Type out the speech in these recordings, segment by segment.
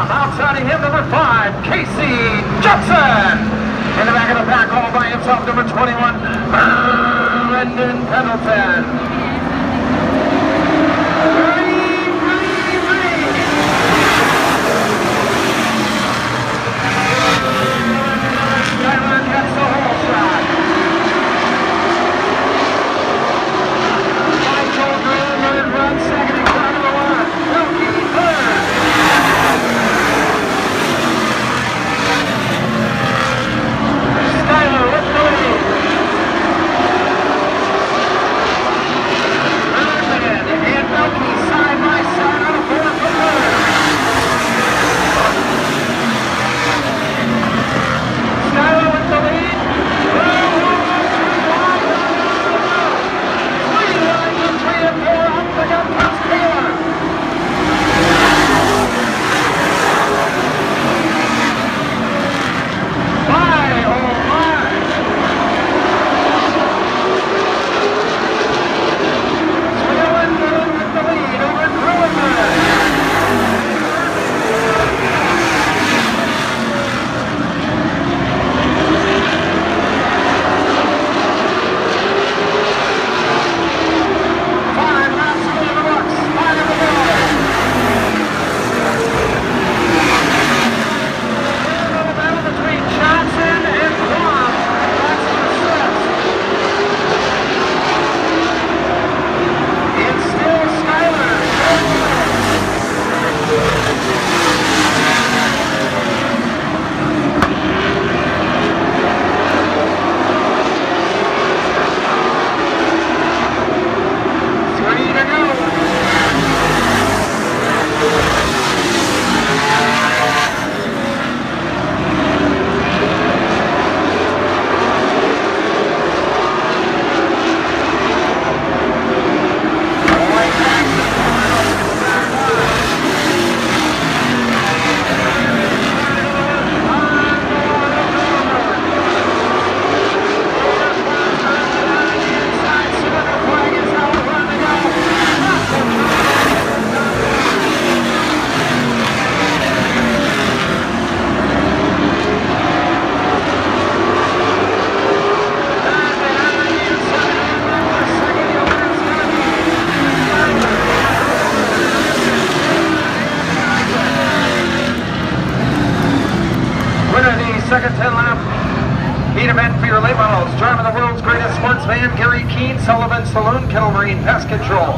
lap. Outside of him, number 5, Casey Johnson. In the back of the pack, all by himself, number 21, Brendan Pendleton. Second 10 lap heat event for your late models. Driving the world's greatest sports van, Gary Keane, Sullivan Saloon, Kettle Marine Pest Control.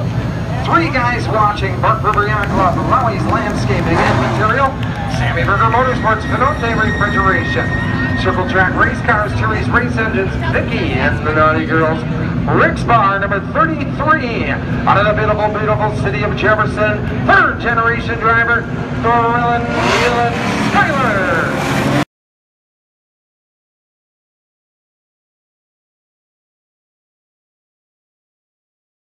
3 guys watching, Bark River Yacht Club, Lowey's Landscaping and Material, Sammy Berger Motorsports, Vinote Refrigeration, Circle Track Race Cars, Terry's Race Engines, Vicky and the Naughty Girls, Rick's Bar, number 33, out of the beautiful, beautiful city of Jefferson, 3rd generation driver, Thorellen